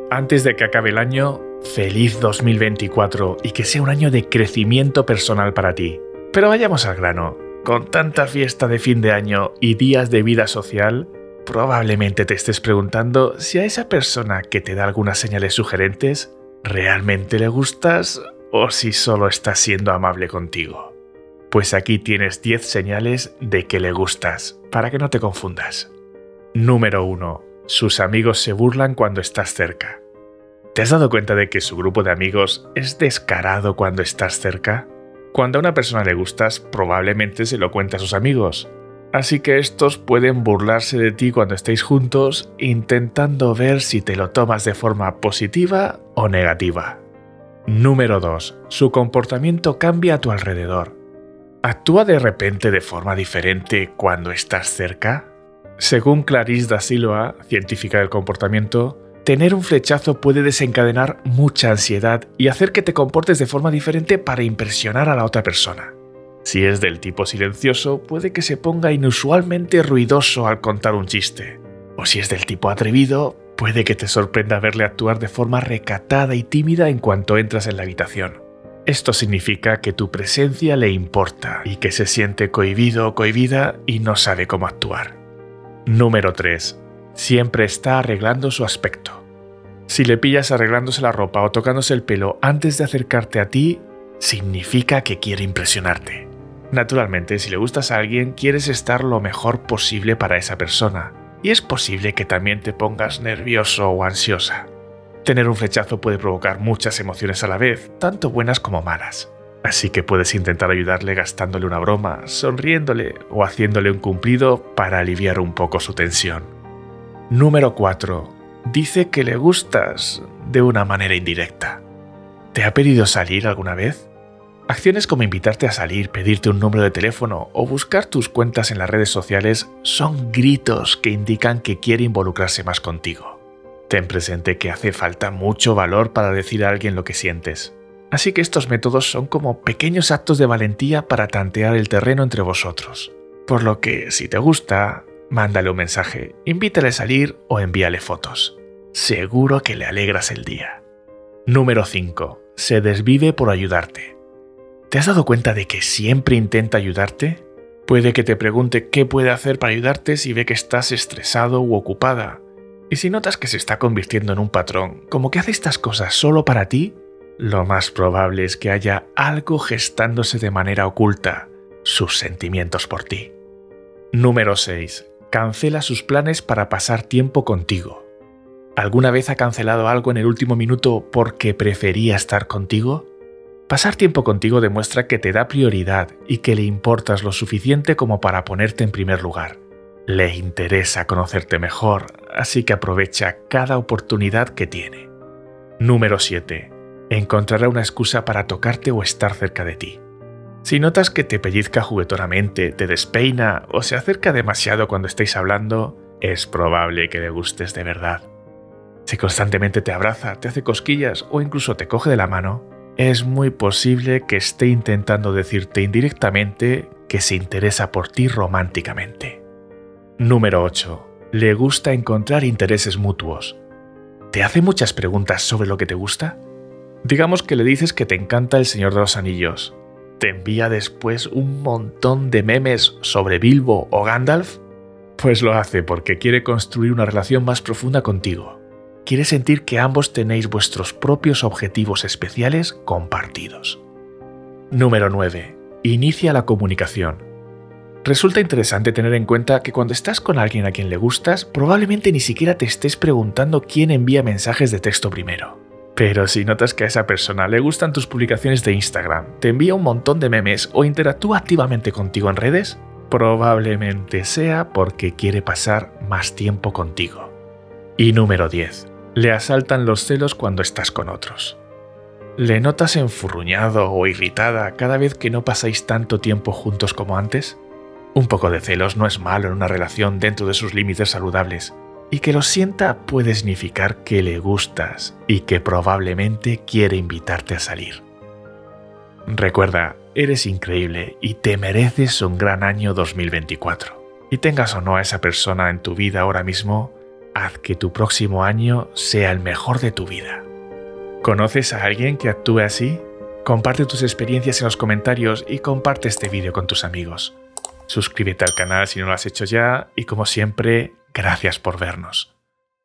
Antes de que acabe el año, feliz 2024 y que sea un año de crecimiento personal para ti. Pero vayamos al grano. Con tanta fiesta de fin de año y días de vida social, probablemente te estés preguntando si a esa persona que te da algunas señales sugerentes realmente le gustas o si solo está siendo amable contigo. Pues aquí tienes 10 señales de que le gustas, para que no te confundas. Número 1. Sus amigos se burlan cuando estás cerca. ¿Te has dado cuenta de que su grupo de amigos es descarado cuando estás cerca? Cuando a una persona le gustas, probablemente se lo cuenta a sus amigos. Así que estos pueden burlarse de ti cuando estéis juntos, intentando ver si te lo tomas de forma positiva o negativa. Número 2. Su comportamiento cambia a tu alrededor. ¿Actúa de repente de forma diferente cuando estás cerca? Según Clarice da Silva, científica del comportamiento, tener un flechazo puede desencadenar mucha ansiedad y hacer que te comportes de forma diferente para impresionar a la otra persona. Si es del tipo silencioso, puede que se ponga inusualmente ruidoso al contar un chiste. O si es del tipo atrevido, puede que te sorprenda verle actuar de forma recatada y tímida en cuanto entras en la habitación. Esto significa que tu presencia le importa y que se siente cohibido o cohibida y no sabe cómo actuar. Número 3. Siempre está arreglando su aspecto. Si le pillas arreglándose la ropa o tocándose el pelo antes de acercarte a ti, significa que quiere impresionarte. Naturalmente, si le gustas a alguien, quieres estar lo mejor posible para esa persona, y es posible que también te pongas nervioso o ansiosa. Tener un flechazo puede provocar muchas emociones a la vez, tanto buenas como malas. Así que puedes intentar ayudarle gastándole una broma, sonriéndole o haciéndole un cumplido para aliviar un poco su tensión. Número 4. Dice que le gustas de una manera indirecta. ¿Te ha pedido salir alguna vez? Acciones como invitarte a salir, pedirte un número de teléfono o buscar tus cuentas en las redes sociales son gritos que indican que quiere involucrarse más contigo. Ten presente que hace falta mucho valor para decir a alguien lo que sientes. Así que estos métodos son como pequeños actos de valentía para tantear el terreno entre vosotros. Por lo que, si te gusta, mándale un mensaje, invítale a salir o envíale fotos. Seguro que le alegras el día. Número 5. Se desvive por ayudarte. ¿Te has dado cuenta de que siempre intenta ayudarte? Puede que te pregunte qué puede hacer para ayudarte si ve que estás estresado u ocupada. Y si notas que se está convirtiendo en un patrón, como que hace estas cosas solo para ti, lo más probable es que haya algo gestándose de manera oculta, sus sentimientos por ti. Número 6. Cancela sus planes para pasar tiempo contigo. ¿Alguna vez ha cancelado algo en el último minuto porque prefería estar contigo? Pasar tiempo contigo demuestra que te da prioridad y que le importas lo suficiente como para ponerte en primer lugar. Le interesa conocerte mejor, así que aprovecha cada oportunidad que tiene. Número 7. Encontrará una excusa para tocarte o estar cerca de ti. Si notas que te pellizca juguetonamente, te despeina o se acerca demasiado cuando estáis hablando, es probable que le gustes de verdad. Si constantemente te abraza, te hace cosquillas o incluso te coge de la mano, es muy posible que esté intentando decirte indirectamente que se interesa por ti románticamente. Número 8. Le gusta encontrar intereses mutuos. ¿Te hace muchas preguntas sobre lo que te gusta? Digamos que le dices que te encanta El Señor de los Anillos. ¿Te envía después un montón de memes sobre Bilbo o Gandalf? Pues lo hace porque quiere construir una relación más profunda contigo. Quiere sentir que ambos tenéis vuestros propios objetivos especiales compartidos. Número 9. Inicia la comunicación. Resulta interesante tener en cuenta que cuando estás con alguien a quien le gustas, probablemente ni siquiera te estés preguntando quién envía mensajes de texto primero. Pero si notas que a esa persona le gustan tus publicaciones de Instagram, te envía un montón de memes o interactúa activamente contigo en redes, probablemente sea porque quiere pasar más tiempo contigo. Y número 10. Le asaltan los celos cuando estás con otros. ¿Le notas enfurruñado o irritada cada vez que no pasáis tanto tiempo juntos como antes? Un poco de celos no es malo en una relación dentro de sus límites saludables, y que lo sienta puede significar que le gustas y que probablemente quiere invitarte a salir. Recuerda, eres increíble y te mereces un gran año 2024. Y tengas o no a esa persona en tu vida ahora mismo, haz que tu próximo año sea el mejor de tu vida. ¿Conoces a alguien que actúe así? Comparte tus experiencias en los comentarios y comparte este vídeo con tus amigos. Suscríbete al canal si no lo has hecho ya y como siempre, gracias por vernos.